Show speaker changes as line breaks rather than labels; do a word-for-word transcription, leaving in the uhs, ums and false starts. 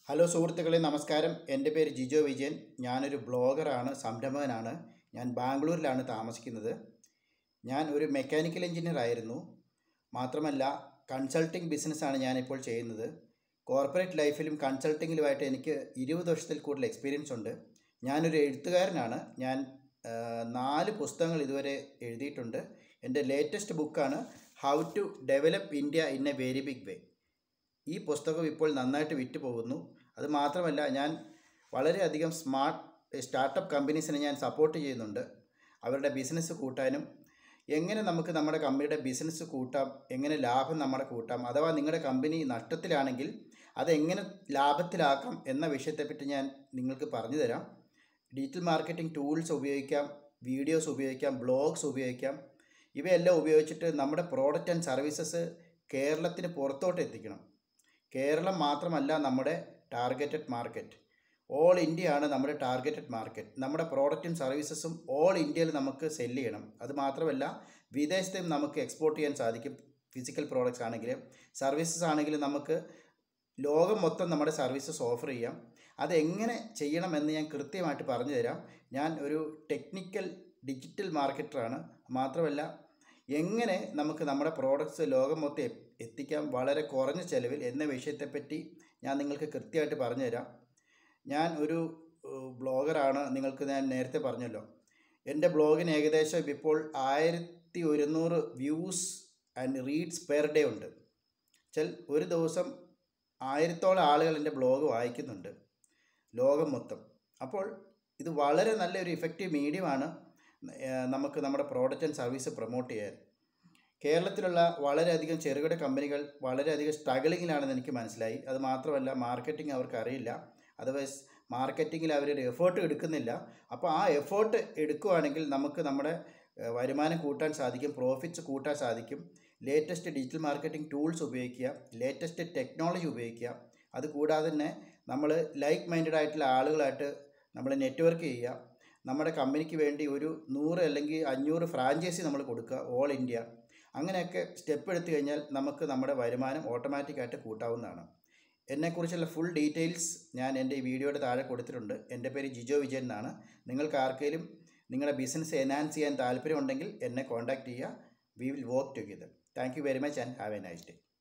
Hello സുഹൃത്തുക്കളെ, നമസ്കാരം. എൻ്റെ പേര് ജിജോ വിജയൻ. ഞാനൊരു ബ്ലോഗറാണ്, സംരംഭകനാണ്. ഞാൻ ബാംഗ്ലൂരിലാണ് താമസിക്കുന്നത്. ഞാൻ ഒരു മെക്കാനിക്കൽ എഞ്ചിനീയർ ആയിരുന്നു. മാത്രമല്ല, കൺസൾട്ടിങ് ബിസിനസ്സാണ് ഞാനിപ്പോൾ ചെയ്യുന്നത്. കോർപ്പറേറ്റ് ലൈഫിലും കൺസൾട്ടിങ്ങിലുമായിട്ട് എനിക്ക് ഇരുപത് വർഷത്തിൽ കൂടുതൽ എക്സ്പീരിയൻസ് ഉണ്ട്. ഞാനൊരു എഴുത്തുകാരനാണ്. ഞാൻ നാല് പുസ്തകങ്ങൾ ഇതുവരെ എഴുതിയിട്ടുണ്ട്. എൻ്റെ ലേറ്റസ്റ്റ് ബുക്കാണ് how to develop India in a very big way. ഈ പുസ്തകം ഇപ്പോൾ നന്നായിട്ട് വിറ്റ് പോകുന്നു. അത് മാത്രമല്ല, ഞാൻ വളരെയധികം സ്മാർട്ട് സ്റ്റാർട്ടപ്പ് കമ്പനീസിനെ ഞാൻ സപ്പോർട്ട് ചെയ്യുന്നുണ്ട്. അവരുടെ ബിസിനസ് കൂട്ടാനും എങ്ങനെ നമുക്ക് നമ്മുടെ കമ്പനിയുടെ ബിസിനസ് കൂട്ടാം, എങ്ങനെ ലാഭം നമ്മുടെ കൂട്ടാം, അഥവാ നിങ്ങളുടെ കമ്പനി നഷ്ടത്തിലാണെങ്കിൽ അതെങ്ങനെ ലാഭത്തിലാക്കാം എന്ന വിഷയത്തെപ്പറ്റി ഞാൻ നിങ്ങൾക്ക് പറഞ്ഞു തരാം. ഡിജിറ്റൽ മാർക്കറ്റിംഗ് ടൂൾസ് ഉപയോഗിക്കാം, വീഡിയോസ് ഉപയോഗിക്കാം, ബ്ലോഗ്സ് ഉപയോഗിക്കാം. ഇവയെല്ലാം ഉപയോഗിച്ചിട്ട് നമ്മുടെ പ്രോഡക്റ്റ് ആൻഡ് സർവീസസ് കേരളത്തിന് പുറത്തോട്ട് എത്തിക്കണം. കേരളം മാത്രമല്ല നമ്മുടെ ടാർഗറ്റഡ് മാർക്കറ്റ്. ഓൾ ഇന്ത്യയാണ് നമ്മുടെ ടാർഗറ്റഡ് മാർക്കറ്റ്. നമ്മുടെ പ്രോഡക്റ്റും സർവീസസും ഓൾ ഇന്ത്യയിൽ നമുക്ക് സെല്ല് ചെയ്യണം. അത് മാത്രമല്ല, വിദേശത്തും നമുക്ക് എക്സ്പോർട്ട് ചെയ്യാൻ സാധിക്കും. ഫിസിക്കൽ പ്രോഡക്റ്റ്സ് ആണെങ്കിലും സർവീസസ് ആണെങ്കിലും നമുക്ക് ലോകം മൊത്തം നമ്മുടെ സർവീസസ് ഓഫർ ചെയ്യാം. അതെങ്ങനെ ചെയ്യണമെന്ന് ഞാൻ കൃത്യമായിട്ട് പറഞ്ഞു തരാം. ഞാൻ ഒരു ടെക്നിക്കൽ ഡിജിറ്റൽ മാർക്കറ്ററാണ്. മാത്രമല്ല, എങ്ങനെ നമുക്ക് നമ്മുടെ പ്രോഡക്റ്റ്സ് ലോകം മൊത്തം എത്തിക്കാം വളരെ കുറഞ്ഞ ചിലവിൽ എന്ന വിഷയത്തെപ്പറ്റി ഞാൻ നിങ്ങൾക്ക് കൃത്യമായിട്ട് പറഞ്ഞു തരാം. ഞാൻ ഒരു ബ്ലോഗറാണ്, നിങ്ങൾക്ക് ഞാൻ നേരത്തെ പറഞ്ഞല്ലോ. എൻ്റെ ബ്ലോഗിന് ഏകദേശം ഇപ്പോൾ ആയിരത്തി ഒരുന്നൂറ് views and reads per day ഉണ്ട്. വെച്ചാൽ ഒരു ദിവസം ആയിരത്തോളം ആളുകൾ എൻ്റെ ബ്ലോഗ് വായിക്കുന്നുണ്ട് ലോകം മൊത്തം. അപ്പോൾ ഇത് വളരെ നല്ലൊരു ഇഫക്റ്റീവ് മീഡിയമാണ് നമുക്ക് നമ്മുടെ പ്രോഡക്റ്റ് ആൻഡ് സർവീസ് പ്രൊമോട്ട് ചെയ്യാൻ. കേരളത്തിലുള്ള വളരെയധികം ചെറുകിട കമ്പനികൾ വളരെയധികം സ്ട്രഗിളിങ്ങിലാണെന്ന് എനിക്ക് മനസ്സിലായി. അത് മാത്രമല്ല, മാർക്കറ്റിംഗ് അവർക്ക് അറിയില്ല. അതർവൈസ് മാർക്കറ്റിങ്ങിൽ അവരൊരു എഫേർട്ട് എടുക്കുന്നില്ല. അപ്പോൾ ആ എഫേർട്ട് എടുക്കുകയാണെങ്കിൽ നമുക്ക് നമ്മുടെ വരുമാനം കൂട്ടാൻ സാധിക്കും, പ്രോഫിറ്റ്സ് കൂട്ടാൻ സാധിക്കും. ലേറ്റസ്റ്റ് ഡിജിറ്റൽ മാർക്കറ്റിംഗ് ടൂൾസ് ഉപയോഗിക്കുക, ലേറ്റസ്റ്റ് ടെക്നോളജി ഉപയോഗിക്കുക. അതുകൂടാതെ തന്നെ നമ്മൾ ലൈക്ക് മൈൻഡഡ് ആയിട്ടുള്ള ആളുകളായിട്ട് നമ്മൾ നെറ്റ്വർക്ക് ചെയ്യുക. നമ്മുടെ കമ്പനിക്ക് വേണ്ടി ഒരു നൂറ് അല്ലെങ്കിൽ അഞ്ഞൂറ് ഫ്രാഞ്ചൈസി നമ്മൾ കൊടുക്കുക ഓൾ ഇന്ത്യ. അങ്ങനെയൊക്കെ സ്റ്റെപ്പ് എടുത്തു കഴിഞ്ഞാൽ നമുക്ക് നമ്മുടെ വരുമാനം ഓട്ടോമാറ്റിക്കായിട്ട് കൂട്ടാവുന്നതാണ്. എന്നെക്കുറിച്ചുള്ള ഫുൾ ഡീറ്റെയിൽസ് ഞാൻ എൻ്റെ ഈ വീഡിയോയുടെ താഴെ കൊടുത്തിട്ടുണ്ട്. എൻ്റെ പേര് ജിജോ വിജയൻ എന്നാണ്. നിങ്ങൾക്ക് ആർക്കെങ്കിലും നിങ്ങളുടെ ബിസിനസ് എൻഹാൻസ് ചെയ്യാൻ താല്പര്യമുണ്ടെങ്കിൽ എന്നെ കോൺടാക്റ്റ് ചെയ്യുക. We will work together. Thank you very much and have a nice day.